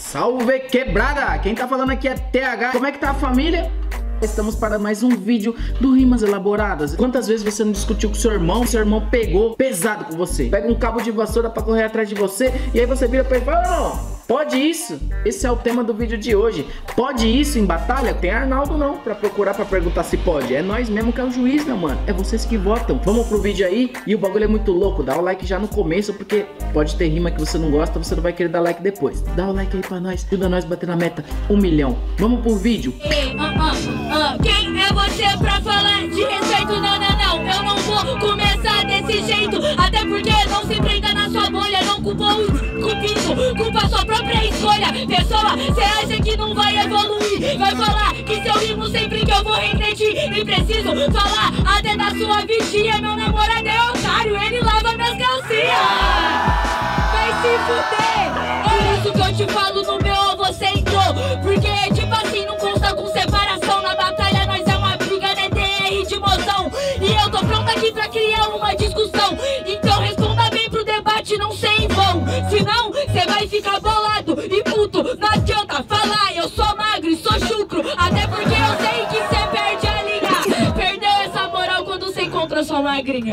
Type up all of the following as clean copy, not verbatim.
Salve quebrada! Quem tá falando aqui é TH. Como é que tá a família? Estamos para mais um vídeo do Rimas Elaboradas. Quantas vezes você não discutiu com seu irmão pegou pesado com você? Pega um cabo de vassoura pra correr atrás de você e aí você vira pra ele e fala: não, pode isso? Esse é o tema do vídeo de hoje. Pode isso em batalha? Tem Arnaldo não pra procurar, pra perguntar se pode. É nós mesmo que é o juiz, né, mano? É vocês que votam. Vamos pro vídeo aí. E o bagulho é muito louco. Dá o like já no começo, porque pode ter rima que você não gosta, você não vai querer dar like depois. Dá o like aí pra nós. Ajuda nós a bater na meta 1 milhão. Vamos pro vídeo. Quem é você pra falar de respeito? Não, eu não vou começar desse jeito. Até porque não se prenda na sua bolha. Não culpa o cupido, culpa a sua própria escolha. Pessoa, cê acha que não vai evoluir? Vai falar que se eu rimo sempre que eu vou refletir. Nem preciso falar até da sua vigia. Meu namorado é otário, ele lava minhas calcinhas. Vai se fuder. É isso que eu te falo, no meu você entrou. Porque tipo assim, não consta com separação. Na batalha nós é uma briga, né? DR de emoção. E eu tô pronta aqui pra criar uma discussão. Então responda bem pro debate, não sei em vão. Senão cê vai ficar bolado e puto. Não adianta falar, eu sou magro e sou chucro. Até porque eu sei que cê perde a linha. Perdeu essa moral quando cê encontra sua magrinha.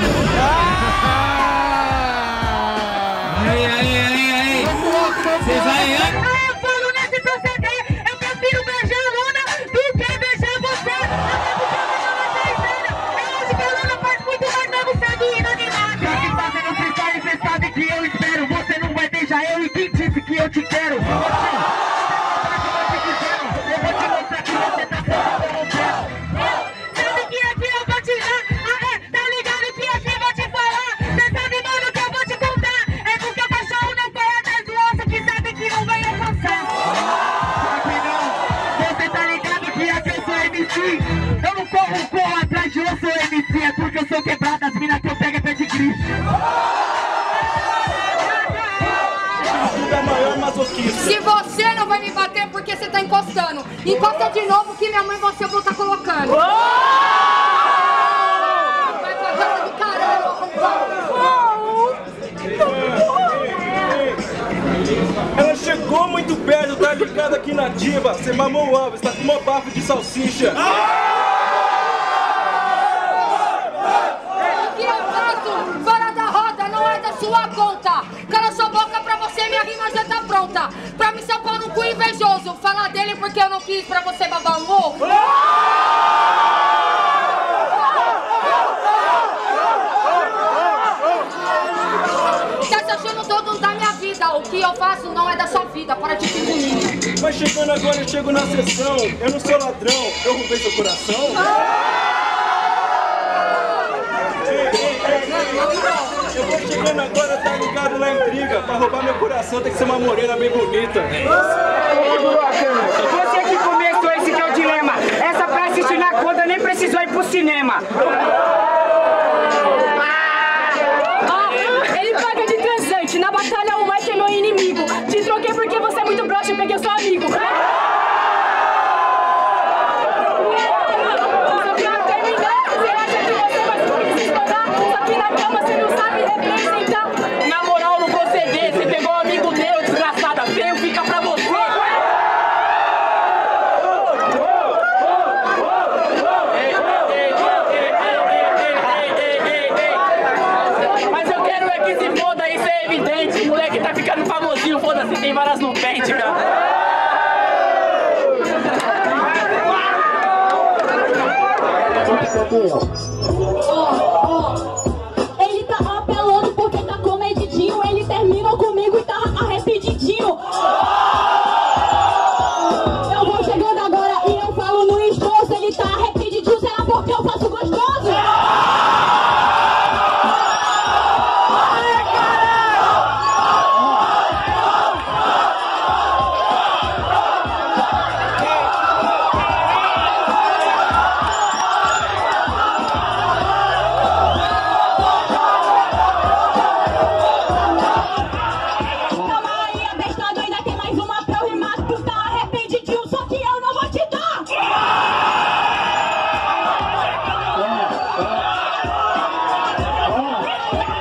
Aí. Vocês vai que eu te quero. Eu não corro atrás de eu sou MC. É porque eu sou quebrada, as minas que eu pego é pedigree. Se você não vai me bater é porque você tá encostando. Encosta de novo que minha mãe você vou estar colocando. Vai pra casa do caralho, Ela chegou muito perto, tá ligada aqui na diva. Você mamou o Alves, tá com uma bafo de salsicha. O que eu faço fora da roda não é da sua conta. Cala sua boca pra você, minha rima já tá pronta. Pra me sapar no cu invejoso. Falar dele porque eu não quis pra você babar um ovo. Tá se achando dono da minha vida. O que eu faço não é da sua vida. Para de pinguim. Mas chegando agora eu chego na sessão. Eu não sou ladrão, eu roubei seu coração. Eu vou chegando agora, tá ligado na intriga. Pra roubar meu coração tem que ser uma morena bem bonita. Você que começou esse que é o dilema. Essa pra assistir na conta nem precisou ir pro cinema. Ele paga de transante. Na batalha o Mike é meu inimigo. Te troquei porque você é muito broxa e peguei seu amigo. Tem varas no pente, cara. Ele tá apelando porque tá comedidinho. Ele terminou comigo e tá arrependidinho. Eu vou chegando agora e eu falo no esforço. Ele tá arrependidinho, será porque eu faço gostoso?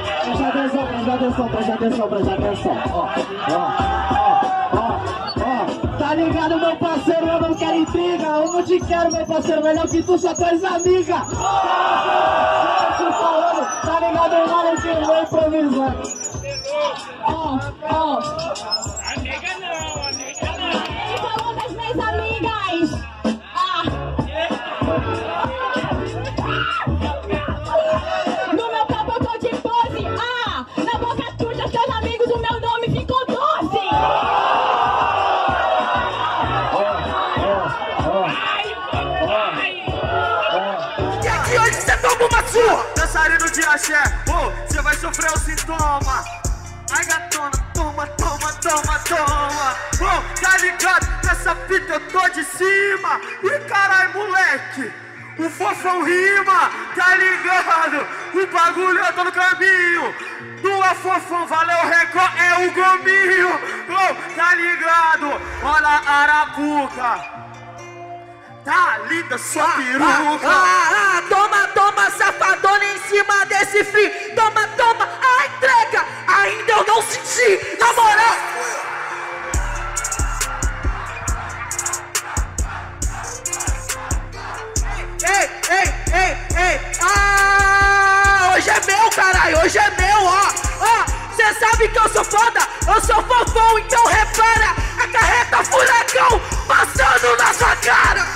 Presta atenção. ligado, meu parceiro, eu não quero intriga. Eu não te quero, meu parceiro, melhor que tu, só tuas amigas. Tá ligado, mano, que eu vou improvisar. Amiga não. Ele falou das minhas amigas. No meu campo eu tô de pose. Na boca suja, seus amigos, o meu nome ficou doce. E aqui hoje você toma uma surra. Dançarino de axé, você vai sofrer o sintoma. Ai gatona, toma. Tá ligado? Nessa fita eu tô de cima. E carai, moleque, o fofão rima, tá ligado? O bagulho eu tô no caminho. Tua fofão, valeu, Record, é o gominho. Tá ligado? Olha a Arapuca, tá linda sua peruca. Toma, safadona em cima desse free. Toma, a entrega, ainda eu não senti, na moral. Ei, hoje é meu, caralho, hoje é meu, ó. Cê sabe que eu sou foda, eu sou fofão, então repara. A carreta furacão passando na sua cara.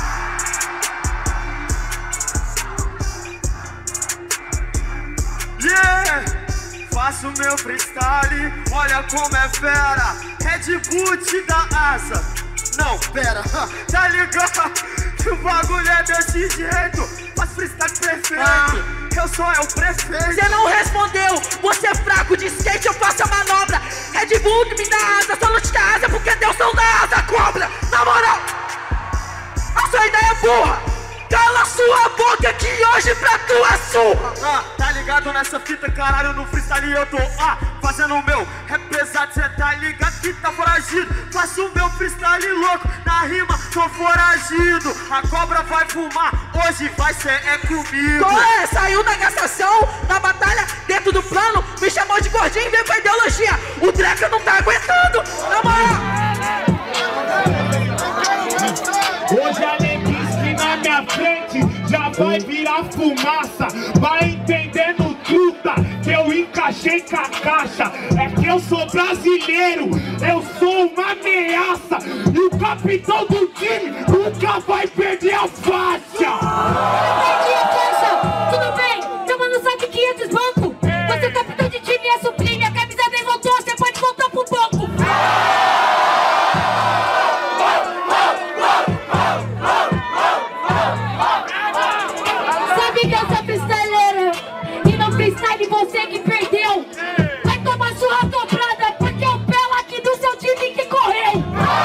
Faço meu freestyle, olha como é fera. Red Bull te dá asa. Não, pera, tá ligado que o bagulho é desse jeito. Faço freestyle perfeito, eu sou o prefeito. Cê não respondeu, você é fraco de skate, eu faço a manobra. Red Bull que me dá asa, só não te dá asa porque Deus não dá asa, cobra. Na moral, a sua ideia é burra. Cala sua boca que hoje pra tu é surra. Tá ligado nessa fita, caralho, no freestyle eu tô fazendo o meu rap pesado, cê tá ligado que tá foragido. Faço o meu freestyle louco, na rima tô foragido. A cobra vai fumar, hoje vai ser comigo. Saiu da gastação, na batalha, dentro do plano. Me chamou de gordinho e veio com a ideologia. O Dreca não tá aguentando, na moral. Hoje a neguice na minha frente já vai virar fumaça. Vai entendendo, truta, que eu encaixei com a caixa. É que eu sou brasileiro, eu sou uma ameaça. E o capitão do time nunca vai perder a faixa. Tudo bem? Toma no saque 500 banco. Você é capitão de time e é sublime. A camisa dele voltou, você pode voltar pro banco. Sabe que eu sou freestyleira e no freestyle você que perdeu. Vai tomar sua dobrada porque é o Bela aqui do seu time que correu.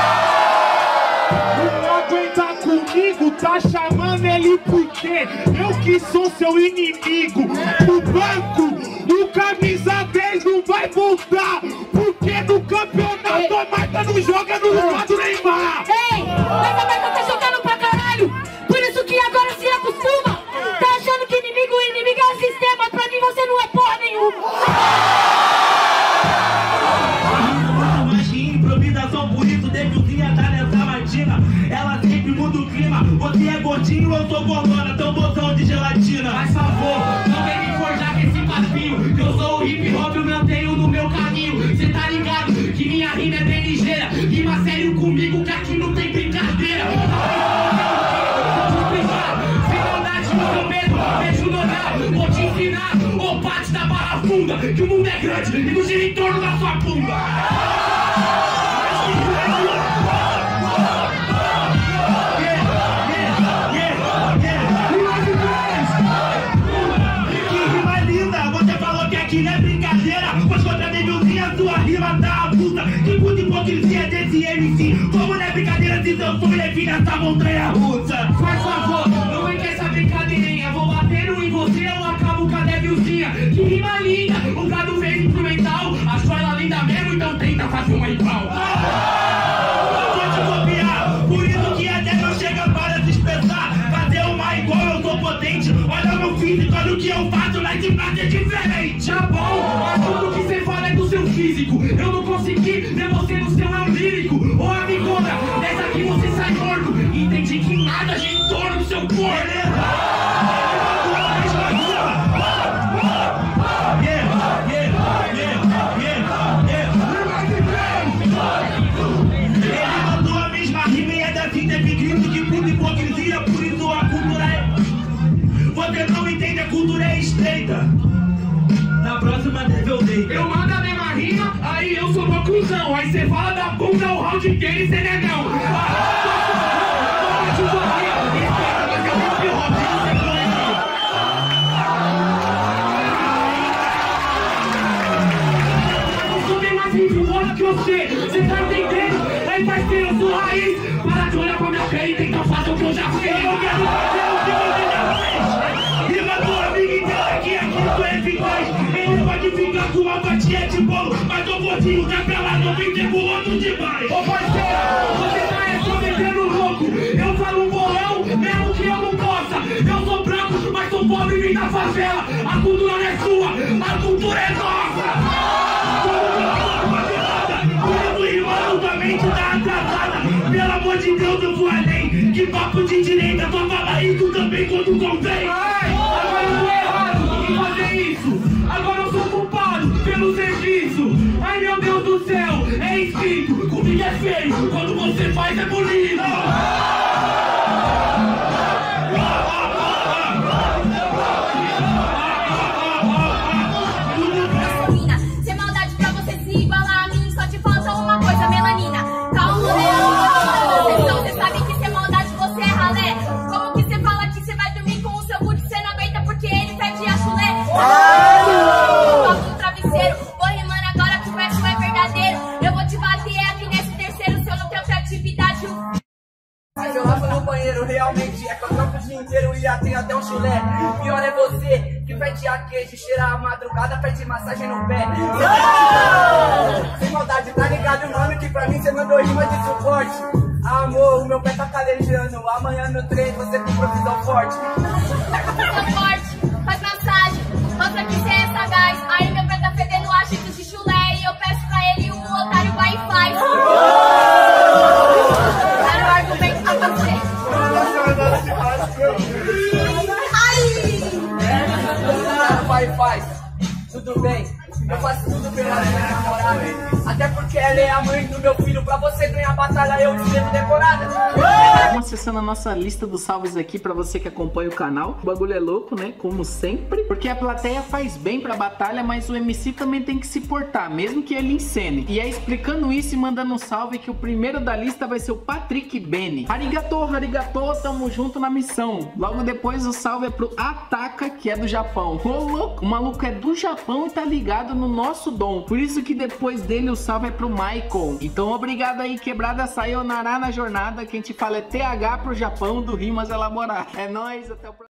Não aguenta comigo, tá chamando ele porque eu que sou seu inimigo. O banco, o camisa 10 não vai voltar, porque no campeonato a Marta não joga no lugar do Neymar. Ei, mas a Marta tá jogando pra caralho. Por isso que agora se acostuma. Tá achando que inimigo é o sistema. Pra mim você não é porra nenhuma. Mas que improvisação, por isso Devilzinha tá nessa matina. Ela sempre muda o clima. Você é gordinho, eu sou gordona, tão botão de gelatina. Faz favor, não vem me forjar com esse papinho, que eu sou o hip hop, eu mantenho no meu caminho. Cê tá ligado que minha rima é bem ligeira. Rima sério comigo, que aqui não tem brincadeira. Vou te ensinar, ô parte da barra funda, que o mundo é grande e não gira em torno da sua bunda. Que rima linda, você falou que aqui não é brincadeira. Pois contra a Devilzinha, sua rima tá avulsa. Que puta hipocrisia desse MC. Como não é brincadeira se seu sonho é vir nessa montanha russa? Faz favor, não vem com essa brincadeirinha. Vou batendo em você, eu acabo com a Devilzinha. Que rima linda, o gado fez instrumental. Achou ela linda mesmo, então tenta fazer uma igual. Vou te copiar, por isso que a Devil chega para se expressar. Fazer uma igual, eu sou potente. Olha meu físico, olha o que eu faço, lá de pra ser diferente. Tá bom, mas tudo que você fala é do seu físico. Eu não consegui ver você no seu eu lírico. Ô amigona, vida. Na próxima deve eu dei. Eu mando a mesma rima, aí eu sou conclusão. Aí cê fala da bunda, o round game, cê negão. Você tá entendendo? Aí parceiro, eu sou raiz. Para de olhar pra minha cara e tentar fazer o que eu já fiz. Eu quero fazer o que você já fez. Rima tua amiga inteira aqui tu é eficaz. Ele pode ficar com uma fatia de bolo, mas o gordinho tá pelado, vem ter com o outro demais. Ô parceiro, você tá só metendo louco. Eu falo um bolão, mesmo que eu não possa. Eu sou branco, mas sou pobre e vim da favela. A cultura não é sua, a cultura é nossa. Tua mente tá atrasada. Pelo amor de Deus, eu vou além. Que papo de direita, só fala isso também quando convém. Agora eu tô errado em fazer isso. Agora eu sou culpado pelo serviço. Ai meu Deus do céu, é escrito. Comigo é feio, quando você faz é bonito. Realmente é que eu trampo o dia inteiro e já tenho até um chulé. Pior é você que pede a queijo, cheira a madrugada, pede massagem no pé. Sem maldade, tá ligado, mano, que pra mim você mandou rima de suporte. Amor, o meu pé tá calejando. Amanhã no trem você com provisão forte. Provisão forte, faz massagem, mostra que você é sagaz. Aí meu pé tá fedendo ácidos de chulé e eu peço pra ele um otário vai e faz. Era o argumento pra você. Faz, tudo bem, eu faço tudo pela minha namorada. Até porque ela é a mãe do meu filho. Pra você ganhar a batalha eu escrevo decorada. Vamos acessando a nossa lista dos salves aqui pra você que acompanha o canal. O bagulho é louco, né? Como sempre. Porque a plateia faz bem pra batalha, mas o MC também tem que se portar, mesmo que ele encene. E é explicando isso e mandando um salve que o primeiro da lista vai ser o Patrick Beni. Arigato, arigato, tamo junto na missão. Logo depois o salve é pro Ataka, que é do Japão. Ô louco, o maluco é do Japão e tá ligado no nosso dom. Por isso que depois dele o salve é pro Michael. Então obrigado aí, quebrada, sayonara na jornada. Quem te fala é TH pro Japão do Rimas Elaboradas. É nóis, até o próximo.